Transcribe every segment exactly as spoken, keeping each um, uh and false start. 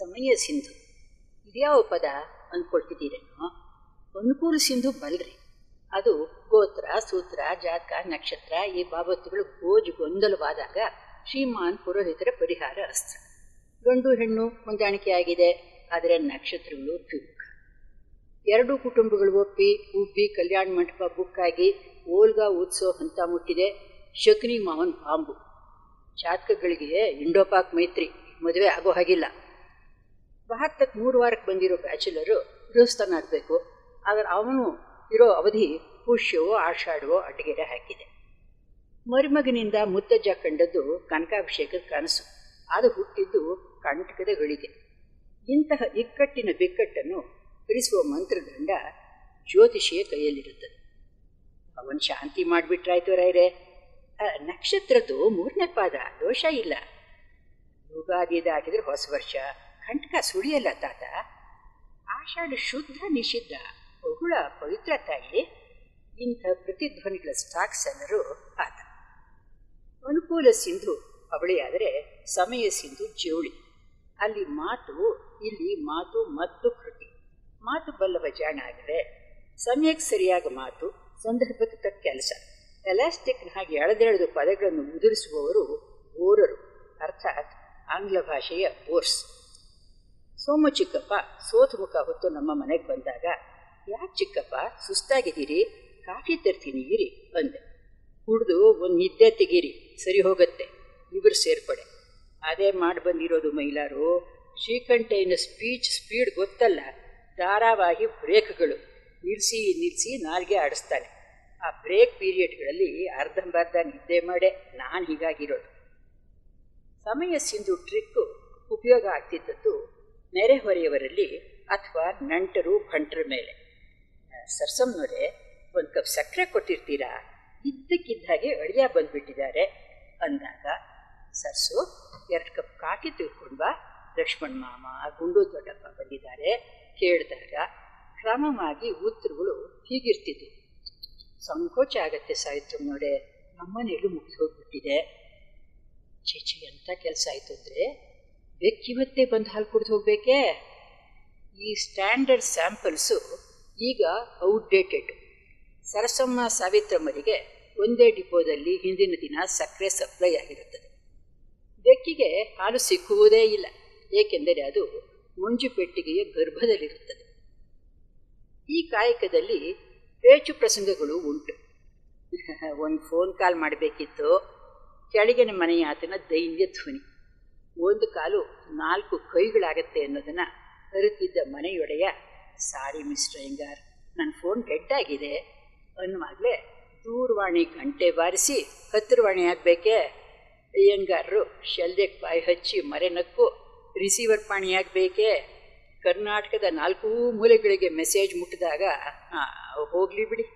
ಸಮಯ ಸಿಂಧು ಇದ್ಯಾವ ಪದ ಅಂದ್ಕೊಳ್ತಿದ್ದೀರೇನೋ? ಅನುಕೂಲ ಸಿಂಧು ಬಲ್ರಿ. ಅದು ಗೋತ್ರ, ಸೂತ್ರ, ಜಾತಕ, ನಕ್ಷತ್ರ ಈ ಬಾಬತ್ತುಗಳು ಗೋಜು ಗೊಂದಲವಾದಾಗ ಶ್ರೀಮಾನ್ ಪುರೋಹಿತರ ಪರಿಹಾರ ಅಸ್ತ್ರ. ಗಂಡು ಹೆಣ್ಣು ಹೊಂದಾಣಿಕೆಯಾಗಿದೆ, ಆದರೆ ನಕ್ಷತ್ರಗಳು ದ್ವಿಮುಖ. ಎರಡೂ ಕುಟುಂಬಗಳು ಒಪ್ಪಿ ಉಬ್ಬಿ ಕಲ್ಯಾಣ ಮಂಟಪ ಬುಕ್ಕಾಗಿ ಓಲ್ಗಾ ಉತ್ಸವ ಹಂತ ಮುಟ್ಟಿದೆ. ಶಕುನಿ ಮಾವನ್ ಬಾಂಬು. ಜಾತಕಗಳಿಗೆ ಇಂಡೋಪಾಕ್ ಮೈತ್ರಿ, ಮದುವೆ ಆಗೋ ಹಾಗಿಲ್ಲ. ಭಾರತಕ್ಕೆ ಮೂರು ವಾರಕ್ಕೆ ಬಂದಿರೋ ಬ್ಯಾಚುಲರು ಗೃಹಸ್ಥನಾಗಬೇಕು. ಆದರೆ ಅವನು ಇರೋ ಅವಧಿ ಪುಷ್ಯವೋ ಆಷಾಢವೋ ಅಡ್ಡಗೆರೆ ಹಾಕಿದೆ. ಮರುಮಗನಿಂದ ಮುತ್ತಜ್ಜ ಕಂಡದ್ದು ಕನಕಾಭಿಷೇಕದ ಕನಸು. ಅದು ಹುಟ್ಟಿದ್ದು ಕಂಟಕದ ಗಳಿಗೆ. ಇಂತಹ ಇಕ್ಕಟ್ಟಿನ ಬಿಕ್ಕಟ್ಟನ್ನು ಬಿಡಿಸುವ ಮಂತ್ರದಂಡ ಜ್ಯೋತಿಷಿಯ ಕೈಯಲ್ಲಿರುತ್ತದೆ. ಅವನು ಶಾಂತಿ ಮಾಡಿಬಿಟ್ರಾಯ್ತು ರಾಯ್ರೆ. ನಕ್ಷತ್ರದ್ದು ಮೂರನೇ ಪಾದ, ದೋಷ ಇಲ್ಲ. ಯುಗಾದಿ ದಾಟಿದ್ರೆ ಹೊಸ ವರ್ಷ, ಕಂಟಕ ಸುಳಿಯಲ್ಲ ತಾತ. ಆಷಾಢ ಶುದ್ಧ ನಿಷಿದ್ಧ, ಬಹುಳ ಪವಿತ್ರ ತಾಯಿ. ಇಂಥ ಪ್ರತಿಧ್ವನಿಗಳ ಸ್ಟಾಕ್ ಸೆಲ್ಲರು ಆತ. ಅನುಕೂಲ ಸಿಂಧು ಅವಳಿಯಾದರೆ ಸಮಯ ಸಿಂಧು ಜೋಳಿ. ಅಲ್ಲಿ ಮಾತು, ಇಲ್ಲಿ ಮಾತು ಮತ್ತು ಕೃತಿ. ಮಾತು ಬಲ್ಲವ ಜಾಣ ಆದರೆ ಸಮಯಕ್ಕೆ ಸರಿಯಾದ ಮಾತು, ಸಂದರ್ಭಕ್ಕೆ ತಕ್ಕ ಕೆಲಸ. ಎಲಾಸ್ಟಿಕ್ನ ಹಾಗೆ ಎಳೆದೆಳೆದು ಪದಗಳನ್ನು ಉದುರಿಸುವವರು ಬೋರರು, ಅರ್ಥಾತ್ ಆಂಗ್ಲ ಭಾಷೆಯ ಬೋರ್ಸ್. ಸೋಮು ಚಿಕ್ಕಪ್ಪ ಸೋತು ಮುಖ ಹೊತ್ತು ನಮ್ಮ ಮನೆಗೆ ಬಂದಾಗ, ಯಾಕೆ ಚಿಕ್ಕಪ್ಪ ಸುಸ್ತಾಗಿದ್ದೀರಿ, ಕಾಫಿ ತರ್ತೀನಿ ಇರಿ ಅಂದೆ. ಕುಡಿದು ಒಂದು ನಿದ್ದೆ ತೆಗೀರಿ, ಸರಿ ಹೋಗುತ್ತೆ. ಇವರು ಸೇರ್ಪಡೆ. ಅದೇ ಮಾಡಿ ಬಂದಿರೋದು ಮೈಲಾರು. ಶ್ರೀಕಂಠಯ್ಯನ ಸ್ಪೀಚ್ ಸ್ಪೀಡ್ ಗೊತ್ತಲ್ಲ, ಧಾರಾವಾಹಿ ಬ್ರೇಕ್ಗಳು. ನಿಲ್ಲಿಸಿ ನಿಲ್ಲಿಸಿ ನಾಲ್ಗೆ ಆಡಿಸ್ತಾನೆ. ಆ ಬ್ರೇಕ್ ಪೀರಿಯಡ್ಗಳಲ್ಲಿ ಅರ್ಧಂಬರ್ಧ ನಿದ್ದೆ ಮಾಡೇ ನಾನು ಹೀಗಾಗಿರೋದು. ಸಮಯ ಸಿಂಧು ಟ್ರಿಕ್ಕು ಉಪಯೋಗ ಆಗ್ತಿದ್ದದ್ದು ನೆರೆಹೊರೆಯವರಲ್ಲಿ ಅಥವಾ ನಂಟರು ಭಂಟರ ಮೇಲೆ. ಸರ್ಸಮ್ನವರೇ, ಒಂದು ಕಪ್ ಸಕ್ಕರೆ ಕೊಟ್ಟಿರ್ತೀರಾ? ಇದ್ದಕ್ಕಿದ್ದ ಹಾಗೆ ಅಳಿಯ ಬಂದುಬಿಟ್ಟಿದ್ದಾರೆ ಅಂದಾಗ, ಸರ್ಸು ಎರಡು ಕಪ್ ಕಾಫಿ ತಿಳ್ಕೊಂಡು ಬಾ, ಲಕ್ಷ್ಮಣ್ ಮಾಮ, ಗುಂಡು ದೊಡ್ಡಪ್ಪ ಬಂದಿದ್ದಾರೆ ಕೇಳಿದಾಗ ಕ್ರಮವಾಗಿ ಉತ್ತರಗಳು ಹೀಗಿರ್ತಿದ್ವು. ಸಂಕೋಚ ಆಗತ್ತೆ ಸಾವಿತ್ರಮ್ಮನೋಡೆ, ನಮ್ಮನೆಯಲ್ಲೂ ಮುಗಿದು ಹೋಗ್ಬಿಟ್ಟಿದೆ. ಚೇಚಿ ಎಂಥ ಕೆಲಸ ಆಯಿತು ಅಂದರೆ, ಬೆಕ್ಕಿವತ್ತೇ ಬಂದು ಹಾಲು ಕುಡಿದು ಹೋಗ್ಬೇಕೇ? ಈ ಸ್ಟ್ಯಾಂಡರ್ಡ್ ಸ್ಯಾಂಪಲ್ಸು ಈಗ ಔಟ್ಡೇಟೆಡ್. ಸರಸಮ್ಮ ಸಾವಿತ್ರಮ್ಮರಿಗೆ ಒಂದೇ ಡಿಪೋದಲ್ಲಿ ಹಿಂದಿನ ದಿನ ಸಕ್ಕರೆ ಸಪ್ಲೈ ಆಗಿರುತ್ತದೆ. ಬೆಕ್ಕಿಗೆ ಹಾಲು ಸಿಕ್ಕುವುದೇ ಇಲ್ಲ, ಏಕೆಂದರೆ ಅದು ಮುಂಜು ಪೆಟ್ಟಿಗೆಯ ಗರ್ಭದಲ್ಲಿರುತ್ತದೆ. ಈ ಕಾಯಕದಲ್ಲಿ ಪೇಚು ಪ್ರಸಂಗಗಳು ಉಂಟು. ಒಂದು ಫೋನ್ ಕಾಲ್ ಮಾಡಬೇಕಿತ್ತು, ಕೆಳಗಿನ ಮನೆಯ ಆತನ ದೈನ್ಯ ಧ್ವನಿ. ಒಂದು ಕಾಲು ನಾಲ್ಕು ಕೈಗಳಾಗತ್ತೆ ಅನ್ನೋದನ್ನು ಅರಿತಿದ್ದ ಮನೆಯೊಡೆಯ, ಸಾರಿ ಮಿಸ್ಟರ್ ಅಯ್ಯಂಗಾರ್, ನನ್ನ ಫೋನ್ ಡೆಡ್ ಆಗಿದೆ ಅನ್ನುವಾಗಲೇ ದೂರವಾಣಿ ಗಂಟೆ ಬಾರಿಸಿ ಹತ್ತಿರವಾಣಿ ಆಗಬೇಕೇ? ಅಯ್ಯಂಗಾರರು ಶಲ್ಯಕ್ಕೆ ಬಾಯಿ ಹಚ್ಚಿ ಮರೆನಕ್ಕು ರಿಸೀವರ್ ಪಾಣಿಯಾಗಬೇಕೇ? ಕರ್ನಾಟಕದ ನಾಲ್ಕೂ ಮೂಲೆಗಳಿಗೆ ಮೆಸೇಜ್ ಮುಟ್ಟಿದಾಗ ಹೋಗಲಿ ಬಿಡಿ.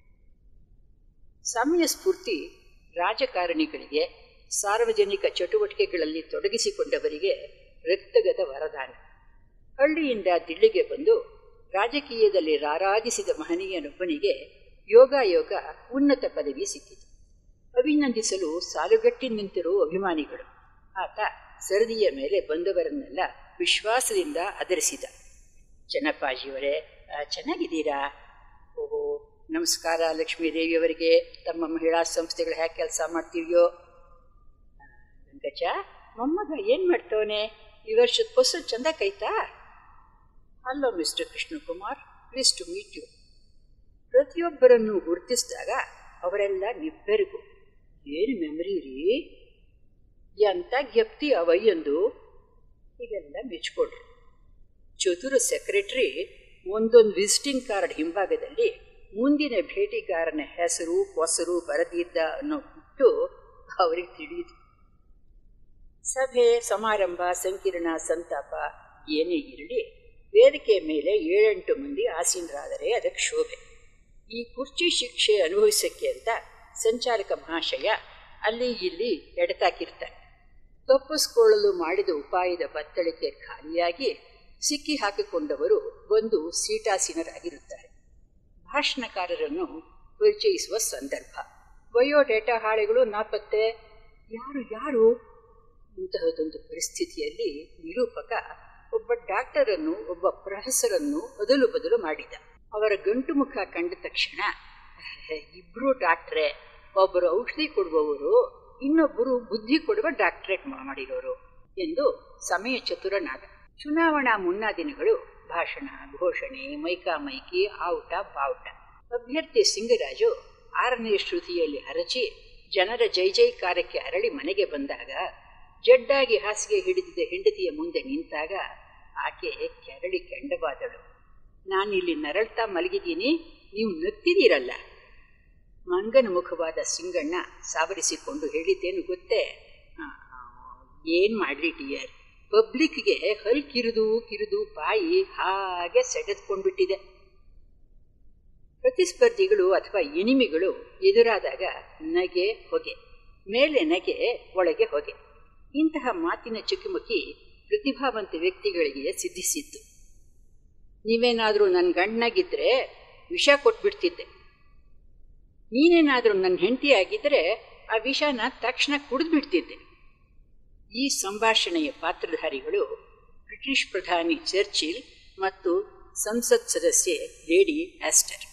ಸಮಯ ಸ್ಫೂರ್ತಿ ರಾಜಕಾರಣಿಗಳಿಗೆ, ಸಾರ್ವಜನಿಕ ಚಟುವಟಿಕೆಗಳಲ್ಲಿ ತೊಡಗಿಸಿಕೊಂಡವರಿಗೆ ರಕ್ತಗತ ವರದಾನ. ಹಳ್ಳಿಯಿಂದ ದಿಳ್ಳಿಗೆ ಬಂದು ರಾಜಕೀಯದಲ್ಲಿ ರಾರಾಜಿಸಿದ ಮಹನೀಯನೊಬ್ಬನಿಗೆ ಯೋಗಾಯೋಗ ಉನ್ನತ ಪದವಿ ಸಿಕ್ಕಿತು. ಅಭಿನಂದಿಸಲು ಸಾಲುಗಟ್ಟಿ ನಿಂತಿರುವ ಅಭಿಮಾನಿಗಳು. ಆತ ಸರದಿಯ ಮೇಲೆ ಬಂದವರನ್ನೆಲ್ಲ ವಿಶ್ವಾಸದಿಂದ ಆಧರಿಸಿದ. ಚೆನ್ನಪ್ಪಾಜಿಯವರೇ, ಚೆನ್ನಾಗಿದ್ದೀರಾ? ಓಹೋ, ನಮಸ್ಕಾರ ಲಕ್ಷ್ಮೀದೇವಿಯವರಿಗೆ. ತಮ್ಮ ಮಹಿಳಾ ಸಂಸ್ಥೆಗಳು ಹೇಗೆ ಕೆಲಸ ಮಾಡ್ತೀವಿಯೋ? ರಂಗಚ್ಚ, ಮೊಮ್ಮಗ ಏನು ಮಾಡ್ತವನೆ? ಈ ವರ್ಷದ ಫಸಲು ಚಂದ ಕೈತಾ? Hello mister Krishnakumar, please to meet you. ಪ್ರತಿಯೊಬ್ಬರನ್ನು ಗುರುತಿಸಿದಾಗ ಅವರೆಲ್ಲ ನಿಬ್ಬೆರಗು. ಏನು ಮೆಮರಿ ರೀ, ಎಂಥ ಜ್ಞಪ್ತಿ ಅವಯ್ಯಂದು, ಹೀಗೆಲ್ಲ ಮೆಚ್ಕೊಡ್ರಿ. ಚತುರ ಸೆಕ್ರೆಟರಿ ಒಂದೊಂದು ವಿಸಿಟಿಂಗ್ ಕಾರ್ಡ್ ಹಿಂಭಾಗದಲ್ಲಿ ಮುಂದಿನ ಭೇಟಿಗಾರನ ಹೆಸರು ಹೊಸರು ಬರೆದಿದ್ದ ಅನ್ನೋ ಬಿಟ್ಟು ಅವರಿಗೆ ತಿಳಿಯಿತು. ಸಭೆ ಸಮಾರಂಭ ಸಂಕೀರ್ಣ ಸಂತಾಪ ಏನೇ ಇರಲಿ, ವೇದಿಕೆ ಮೇಲೆ ಏಳೆಂಟು ಮಂದಿ ಆಸೀನರಾದರೆ ಅದಕ್ಕೆ ಶೋಭೆ. ಈ ಕುರ್ಚಿ ಶಿಕ್ಷೆ ಅನುಭವಿಸಕ್ಕೆ ಅಂತ ಸಂಚಾಲಕ ಮಹಾಶಯ ಅಲ್ಲಿ ಇಲ್ಲಿ ಎಡತಾಕಿರ್ತಾರೆ. ತಪ್ಪಿಸ್ಕೊಳ್ಳಲು ಮಾಡಿದ ಉಪಾಯದ ಬತ್ತಳಿಕೆ ಖಾಲಿಯಾಗಿ ಸಿಕ್ಕಿ ಹಾಕಿಕೊಂಡವರು ಬಂದು ಸೀಟಾಸೀನರಾಗಿರುತ್ತಾರೆ. ಭಾಷಣಕಾರರನ್ನು ಪರಿಚಯಿಸುವ ಸಂದರ್ಭ. ಬಯೋಡೇಟಾ ಹಾಳೆಗಳು ನಾಪತ್ತೆ. ಯಾರು ಯಾರು ಇಂತಹದೊಂದು ಪರಿಸ್ಥಿತಿಯಲ್ಲಿ ನಿರೂಪಕ ಒಬ್ಬ ಡಾಕ್ಟರನ್ನು ಒಬ್ಬ ಪ್ರೊಫೆಸರನ್ನು ಅದಲು ಬದಲು ಮಾಡಿದ. ಅವರ ಗಂಟು ಮುಖ ಕಂಡ ತಕ್ಷಣ, ಇಬ್ರು ಡಾಕ್ಟ್ರೇ, ಒಬ್ಬರು ಔಷಧಿ ಕೊಡುವವರು, ಇನ್ನೊಬ್ಬರು ಬುದ್ಧಿ ಕೊಡುವ ಡಾಕ್ಟರೇಟ್ ಮಾಡಿರೋರು ಎಂದು ಸಮಯ ಚತುರನಾದ. ಚುನಾವಣಾ ಮುನ್ನಾ ದಿನಗಳು ಭಾಷಣ, ಘೋಷಣೆ, ಮೈಕಾಮೈಕಿ, ಆವುಟ ಬಾವುಟ. ಅಭ್ಯರ್ಥಿ ಸಿಂಗರಾಜು ಆರನೇ ಶ್ರುತಿಯಲ್ಲಿ ಹರಚಿ ಜನರ ಜೈ ಜೈಕಾರಕ್ಕೆ ಅರಳಿ ಮನೆಗೆ ಬಂದಾಗ, ಜಡ್ಡಾಗಿ ಹಾಸಿಗೆ ಹಿಡಿದಿದ್ದ ಹೆಂಡತಿಯ ಮುಂದೆ ನಿಂತಾಗ ಆಕೆ ಕೆರಳಿ ಕೆಂಡವಾದಳು. ನಾನಿಲ್ಲಿ ನರಳ್ತಾ ಮಲಗಿದ್ದೀನಿ, ನೀವು ನಗ್ತಿದ್ದೀರಲ್ಲ. ಮಂಗನ ಮುಖವಾದ ಸಿಂಗಣ್ಣ ಸಾವರಿಸಿಕೊಂಡು ಹೇಳಿದ್ದೇನು ಗೊತ್ತೇ? ಏನ್ ಮಾಡ್ಲಿ ಡಿಯರ್, ಪಬ್ಲಿಕ್ಗೆ ಹಲ್ ಕಿರಿದು ಕಿರಿದು ಬಾಯಿ ಹಾಗೆ ಸೆಟೆದ್ಕೊಂಡ್ಬಿಟ್ಟಿದೆ. ಪ್ರತಿಸ್ಪರ್ಧಿಗಳು ಅಥವಾ ಎನಿಮಿಗಳು ಎದುರಾದಾಗ ನಗೆ ಹೊಗೆ, ಮೇಲೆ ನಗೆ ಒಳಗೆ ಹೊಗೆ. ಇಂತಹ ಮಾತಿನ ಚುಕಿಮುಕಿ ಪ್ರತಿಭಾವಂತ ವ್ಯಕ್ತಿಗಳಿಗೆ ಸಿದ್ಧಿಸಿದ್ದು. ನೀವೇನಾದರೂ ನನ್ನ ಗಂಡನಾಗಿದ್ದರೆ ವಿಷ ಕೊಟ್ಬಿಡ್ತಿದ್ದೆ, ನೀನೇನಾದರೂ ನನ್ನ ಹೆಂಡತಿ ಆಗಿದ್ದರೆ ಆ ವಿಷನ ತಕ್ಷಣ ಕುಡಿದ್ಬಿಡ್ತಿದ್ದೆ. ಈ ಸಂಭಾಷಣೆಯ ಪಾತ್ರಧಾರಿಗಳು ಬ್ರಿಟಿಷ್ ಪ್ರಧಾನಿ ಚರ್ಚಿಲ್ ಮತ್ತು ಸಂಸತ್ ಸದಸ್ಯೆ ಲೇಡಿ ಆಸ್ಟರ್.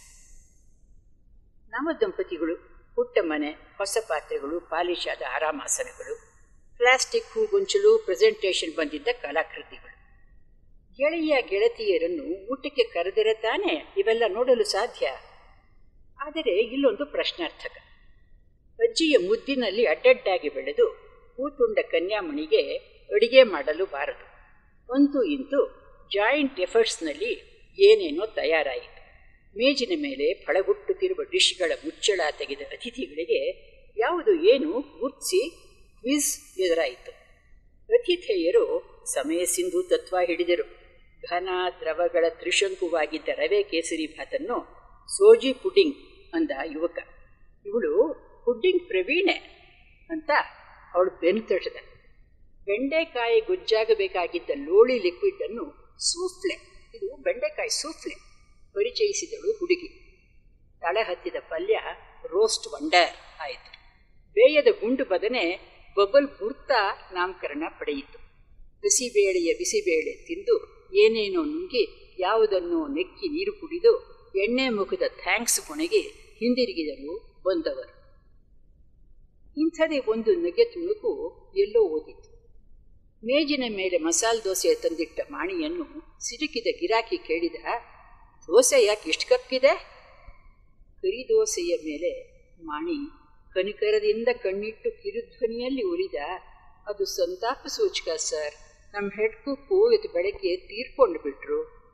ನಮ್ಮ ದಂಪತಿಗಳು ಪುಟ್ಟ ಮನೆ, ಹೊಸ ಪಾತ್ರೆಗಳು, ಪಾಲಿಶಾದ ಆರಾಮಾಸನಗಳು, ಪ್ಲಾಸ್ಟಿಕ್ ಹೂಗೊಂಚಲು, ಪ್ರೆಸೆಂಟೇಷನ್ ಬಂದಿದ್ದ ಕಲಾಕೃತಿಗಳು. ಗೆಳೆಯ ಗೆಳತಿಯರನ್ನು ಊಟಕ್ಕೆ ಕರೆದರೆ ತಾನೇ ಇವೆಲ್ಲ ನೋಡಲು ಸಾಧ್ಯ. ಆದರೆ ಇಲ್ಲೊಂದು ಪ್ರಶ್ನಾರ್ಥಕ. ಅಜ್ಜಿಯ ಮುದ್ದಿನಲ್ಲಿ ಅಡ್ಡಡ್ಡಾಗಿ ಬೆಳೆದು ಹೂತುಂಡ ಕನ್ಯಾಮಣಿಗೆ ಅಡಿಗೆ ಮಾಡಲು ಬಾರದು. ಅಂತೂ ಇಂತೂ ಜಾಯಿಂಟ್ ಎಫರ್ಟ್ಸ್ನಲ್ಲಿ ಏನೇನೋ ತಯಾರಾಯಿತು. ಮೇಜಿನ ಮೇಲೆ ಫಳಗುಟ್ಟುತ್ತಿರುವ ಡಿಶ್ಗಳ ಮುಚ್ಚಳ ತೆಗೆದ ಅತಿಥಿಗಳಿಗೆ ಯಾವುದು ಏನು ಗುರ್ತಿಸಿ ಕ್ವಿಜ್ ಎದುರಾಯಿತು. ಅತಿಥೇಯರು ಸಮಯ ಸಿಂಧು ತತ್ವ ಹಿಡಿದರು. ಘನ ದ್ರವಗಳ ತ್ರಿಶಂಕುವಾಗಿದ್ದ ರವೆ ಕೇಸರಿ ಭಾತನ್ನು ಸೋಜಿ ಪುಡ್ಡಿಂಗ್ ಅಂದ ಯುವಕ. ಇವಳು ಪುಡ್ಡಿಂಗ್ ಪ್ರವೀಣೆ ಅಂತ ಅವಳು ಬೆನ್ನು ತಟ್ಟದ. ಬೆಂಡೆಕಾಯಿ ಗೊಜ್ಜಾಗಬೇಕಾಗಿದ್ದ ಲೋಳಿ ಲಿಕ್ವಿಡ್ ಅನ್ನು ಸೂಫ್ಲೆ, ಇದು ಬೆಂಡೆಕಾಯಿ ಸೂಫ್ಲೆ, ಪರಿಚಯಿಸಿದಳು ಹುಡುಗಿ. ತಳೆ ಹತ್ತಿದ ಪಲ್ಯ ರೋಸ್ಟ್ ವಂಡರ್ ಆಯಿತು. ಬೇಯದ ಗುಂಡು ಬದನೆ ಬಬಲ್ ಬುರ್ತಾ ನಾಮಕರಣ ಪಡೆಯಿತು. ಬಿಸಿಬೇಳೆಯ ಬಿಸಿಬೇಳೆ ತಿಂದು ಏನೇನೋ ನುಂಗಿ ಯಾವುದನ್ನೋ ನೆಕ್ಕಿ ನೀರು ಕುಡಿದು ಎಣ್ಣೆ ಮುಖದ ಥ್ಯಾಂಕ್ಸ್ ಕೊನೆಗೆ ಹಿಂದಿರುಗಿದರು ಬಂದವರು. ಇಂಥದೇ ಒಂದು ನಗೆ ತುಣುಕು ಎಲ್ಲೋ ಓದಿತು. ಮೇಜಿನ ಮೇಲೆ ಮಸಾಲೆ ದೋಸೆ ತಂದಿಟ್ಟ ಮಾಣಿಯನ್ನು ಸಿಡುಕಿದ ಗಿರಾಕಿ ಕೇಳಿದ, ದೋಸೆ ಯಾಕೆ ಇಷ್ಟು ಕಪ್ಪಿದೆ? ಕರಿ ದೋಸೆಯ ಮೇಲೆ ಮಾಣಿ ಕನಿಕರದಿಂದ ಕಣ್ಣಿಟ್ಟು ಕಿರುಧ್ವನಿಯಲ್ಲಿ ಉಳಿದ, ಅದು ಸಂತಾಪ ಸೂಚಕ ಸರ್, ನಮ್ಮ ಹೆಡ್ ಕುಕ್ಕು ಇವತ್ತು ಬೆಳಗ್ಗೆ ತೀರ್ಕೊಂಡು ಬಿಟ್ರು.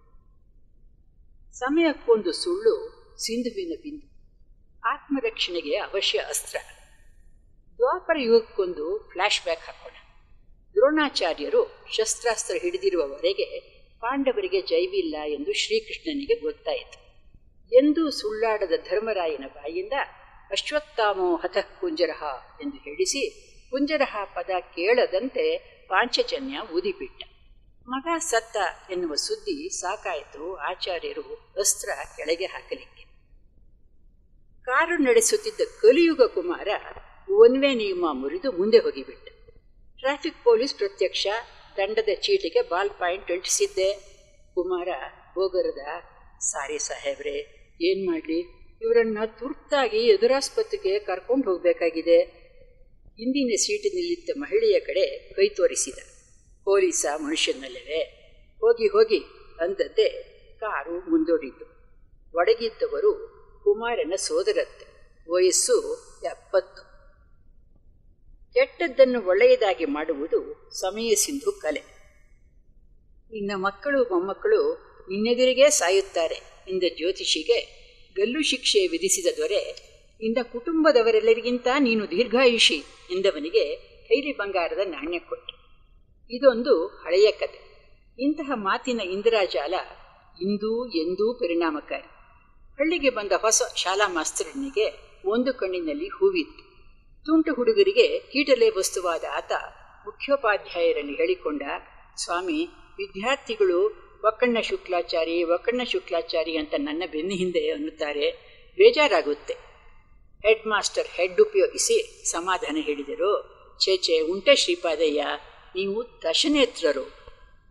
ಸಮಯಕ್ಕೊಂದು ಸುಳ್ಳು ಸಿಂಧುವಿನ ಬಿಂದು. ಆತ್ಮರಕ್ಷಣೆಗೆ ಅವಶ್ಯ ಅಸ್ತ್ರ. ದ್ವಾಪರ ಯುಗಕ್ಕೊಂದು ಫ್ಲ್ಯಾಶ್ ಬ್ಯಾಕ್ ಹಾಕೋಣ. ದ್ರೋಣಾಚಾರ್ಯರು ಶಸ್ತ್ರಾಸ್ತ್ರ ಹಿಡಿದಿರುವವರೆಗೆ ಪಾಂಡವರಿಗೆ ಜೈವಿಲ್ಲ ಎಂದು ಶ್ರೀಕೃಷ್ಣನಿಗೆ ಗೊತ್ತಾಯಿತು. ಎಂದೂ ಸುಳ್ಳಾಡದ ಧರ್ಮರಾಯನ ಬಾಯಿಂದ ಅಶ್ವತ್ಥಾಮೋ ಹತಃ ಕುಂಜರಹ ಎಂದು ಹೇಳಿಸಿ ಕುಂಜರಹ ಪದ ಕೇಳದಂತೆ ಪಾಂಚಜನ್ಯ ಊದಿಬಿಟ್ಟ. ಮಗ ಸತ್ತ ಎನ್ನುವ ಸುದ್ದಿ ಸಾಕಾಯಿತು ಆಚಾರ್ಯರು ಅಸ್ತ್ರ ಕೆಳಗೆ ಹಾಕಲಿಕ್ಕೆ. ಕಾರು ನಡೆಸುತ್ತಿದ್ದ ಕಲಿಯುಗ ಕುಮಾರ ಒನ್ವೇ ನಿಯಮ ಮುರಿದು ಮುಂದೆ ಹೋಗಿಬಿಟ್ಟ. ಟ್ರಾಫಿಕ್ ಪೊಲೀಸ್ ಪ್ರತ್ಯಕ್ಷ, ದಂಡದ ಚೀಟಿಗೆ ಬಾಲ್ ಪಾಯಿಂಟ್ ಅಂಟಿಸಿದ್ದೆ. ಕುಮಾರ ಹೋಗರದ, ಸಾರಿ ಸಾಹೇಬ್ರೆ, ಏನು ಮಾಡಲಿ, ಇವರನ್ನು ತುರ್ತಾಗಿ ಎದುರಾಸ್ಪತ್ರೆಗೆ ಕರ್ಕೊಂಡು ಹೋಗಬೇಕಾಗಿದೆ. ಹಿಂದಿನ ಸೀಟಿನಲ್ಲಿದ್ದ ಮಹಿಳೆಯ ಕಡೆ ಕೈ ತೋರಿಸಿದ. ಪೊಲೀಸ ಮನುಷ್ಯನಲ್ಲವೇ, ಹೋಗಿ ಹೋಗಿ ಅಂದದ್ದೇ ಕಾರು ಮುಂದೋಡಿತು. ಒಡಗಿದ್ದವರು ಕುಮಾರನ ಸೋದರತ್ತೆ, ವಯಸ್ಸು ಎಪ್ಪತ್ತು. ಕೆಟ್ಟದ್ದನ್ನು ಒಳ್ಳೆಯದಾಗಿ ಮಾಡುವುದು ಸಮಯ ಸಿಂಧು ಕಲೆ. ನಿನ್ನ ಮಕ್ಕಳು ಮೊಮ್ಮಕ್ಕಳು ನಿನ್ನೆದುರಿಗೆ ಸಾಯುತ್ತಾರೆ ಎಂದ ಜ್ಯೋತಿಷಿಗೆ ಗಲ್ಲು ಶಿಕ್ಷೆ ವಿಧಿಸಿದ ದೊರೆ, ನಿನ್ನ ಕುಟುಂಬದವರೆಲ್ಲರಿಗಿಂತ ನೀನು ದೀರ್ಘಾಯುಷಿ ಎಂದವನಿಗೆ ಕೈಲಿ ಬಂಗಾರದ ನಾಣ್ಯ ಕೊಟ್ಟು. ಇದೊಂದು ಹಳೆಯ ಕತೆ. ಇಂತಹ ಮಾತಿನ ಇಂದಿರಾಜಾಲ ಇಂದೂ ಎಂದೂ ಪರಿಣಾಮಕಾರಿ. ಹಳ್ಳಿಗೆ ಬಂದ ಹೊಸ ಶಾಲಾ ಮಾಸ್ತರನಿಗೆ ಒಂದು ಕಣ್ಣಿನಲ್ಲಿ ಹೂವಿತ್ತು. ತುಂಟು ಹುಡುಗರಿಗೆ ಕೀಟಲೆ ವಸ್ತುವಾದ ಆತ ಮುಖ್ಯೋಪಾಧ್ಯಾಯರಲ್ಲಿ ಹೇಳಿಕೊಂಡ, ಸ್ವಾಮಿ, ವಿದ್ಯಾರ್ಥಿಗಳು ಒಕ್ಕಣ್ಣ ಶುಕ್ಲಾಚಾರಿ ಒಕ್ಕಣ್ಣ ಶುಕ್ಲಾಚಾರಿ ಅಂತ ನನ್ನ ಬೆನ್ನ ಹಿಂದೆ ಅನ್ನುತ್ತಾರೆ, ಬೇಜಾರಾಗುತ್ತೆ. ಹೆಡ್ ಮಾಸ್ಟರ್ ಹೆಡ್ ಉಪಯೋಗಿಸಿ ಸಮಾಧಾನ ಹೇಳಿದರು. ಚೇಚೆ ಉಂಟೆ ಶ್ರೀಪಾದಯ್ಯ, ನೀವು ದಶನೇತ್ರರು,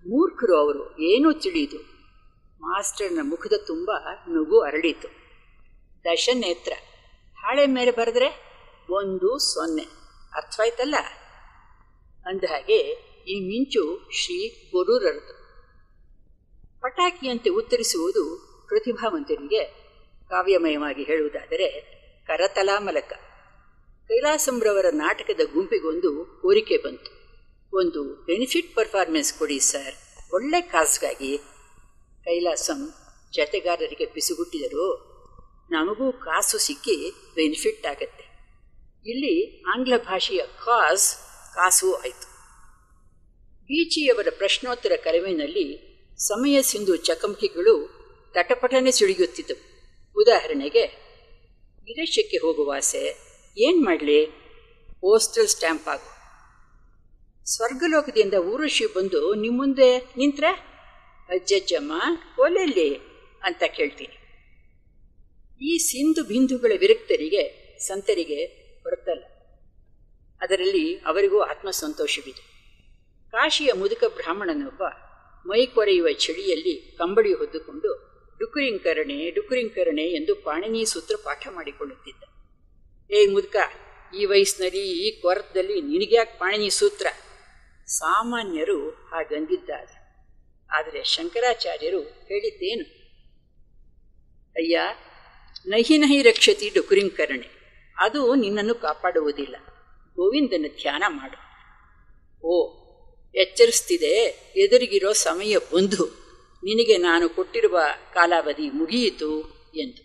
ಮೂರ್ಖರು ಅವರು, ಏನೂ ತಿಳಿಯಿತು. ಮಾಸ್ಟರ್ನ ಮುಖದ ತುಂಬ ನಗು ಅರಳಿತು. ದಶನೇತ್ರ, ಹಾಳೆ ಮೇಲೆ ಬರೆದ್ರೆ ಒಂದು ಸೊನ್ನೆ, ಅರ್ಥವಾಯ್ತಲ್ಲ? ಅಂದಹಾಗೆ ಈ ಮಿಂಚು ಶ್ರೀ ಗೊರೂರರದು. ಪಟಾಕಿಯಂತೆ ಉತ್ತರಿಸುವುದು ಪ್ರತಿಭಾವಂತರಿಗೆ. ಕಾವ್ಯಮಯವಾಗಿ ಹೇಳುವುದಾದರೆ ಕರತಲಾಮಲಕ. ಕೈಲಾಸಂರವರ ನಾಟಕದ ಗುಂಪಿಗೊಂದು ಕೋರಿಕೆ ಬಂತು. ಒಂದು ಬೆನಿಫಿಟ್ ಪರ್ಫಾರ್ಮೆನ್ಸ್ ಕೊಡಿ ಸರ್, ಒಳ್ಳೆ ಕಾಸ್ಗಾಗಿ. ಕೈಲಾಸಂ ಜತೆಗಾರರಿಗೆ ಪಿಸುಗುಟ್ಟಿದರು. ನಮಗೂ ಕಾಸು ಸಿಕ್ಕಿ ಬೆನಿಫಿಟ್ ಆಗತ್ತೆ. ಇಲ್ಲಿ ಆಂಗ್ಲ ಭಾಷೆಯ ಕಾಸ್ ಕಾಸು ಆಯಿತು. ಬೀಚಿಯವರ ಪ್ರಶ್ನೋತ್ತರ ಕಲವಿನಲ್ಲಿ ಸಮಯ ಸಿಂಧು ಚಕಮಕಿಗಳು ತಟಪಟನೆ ಸಿಡಿಯುತ್ತಿದ್ದವು. ಉದಾಹರಣೆಗೆ, ವಿದೇಶಕ್ಕೆ ಹೋಗುವ ಆಸೆ, ಏನು ಮಾಡಲಿ? ಪೋಸ್ಟಲ್ ಸ್ಟ್ಯಾಂಪ್ ಆಗು. ಸ್ವರ್ಗಲೋಕದಿಂದ ಊರುಷಿ ಬಂದು ನಿಮ್ಮ ಮುಂದೆ ನಿಂತ್ರೆ, ಅಜ್ಜಜ್ಜಮ್ಮ ಒಲೆಯಲ್ಲಿ ಅಂತ ಕೇಳ್ತೀನಿ. ಈ ಸಿಂಧು ಬಿಂದುಗಳ ವಿರಕ್ತರಿಗೆ ಸಂತರಿಗೆ ಹೊರತಲ್ಲ. ಅದರಲ್ಲಿ ಅವರಿಗೂ ಆತ್ಮಸಂತೋಷವಿದೆ. ಕಾಶಿಯ ಮುದುಕ ಬ್ರಾಹ್ಮಣನೊಬ್ಬ ಮೈ ಕೊರೆಯುವ ಚಳಿಯಲ್ಲಿ ಕಂಬಳಿ ಹೊದ್ದುಕೊಂಡು ಡುಕುರಿಂಕರಣೆ ಡುಕುರಿಂಕರಣೆ ಎಂದು ಪಾಣಿನಿ ಸೂತ್ರ ಪಾಠ ಮಾಡಿಕೊಳ್ಳುತ್ತಿದ್ದ. ಏ ಮುದುಕ, ಈ ವಯಸ್ಸಿನಲ್ಲಿ ಈ ಕೊರತದಲ್ಲಿ ನಿನಗ್ಯಾಕೆ ಪಾಣಿನಿ ಸೂತ್ರ? ಸಾಮಾನ್ಯರು ಹಾಗಂದಿದ್ದಾರೆ. ಆದರೆ ಶಂಕರಾಚಾರ್ಯರು ಹೇಳಿದ್ದೇನು? ಅಯ್ಯ, ನಹಿ ನಹಿ ರಕ್ಷತಿ ಡುಕುರಿಂಕರಣೆ, ಅದು ನಿನ್ನನ್ನು ಕಾಪಾಡುವುದಿಲ್ಲ. ಗೋವಿಂದನ ಧ್ಯಾನ ಮಾಡು. ಓ, ಎಚ್ಚರಿಸ್ತಿದೆ, ಎದುರಿಗಿರೋ ಸಮಯ ಬಂದು ನಿನಗೆ ನಾನು ಕೊಟ್ಟಿರುವ ಕಾಲಾವಧಿ ಮುಗಿಯಿತು ಎಂದು.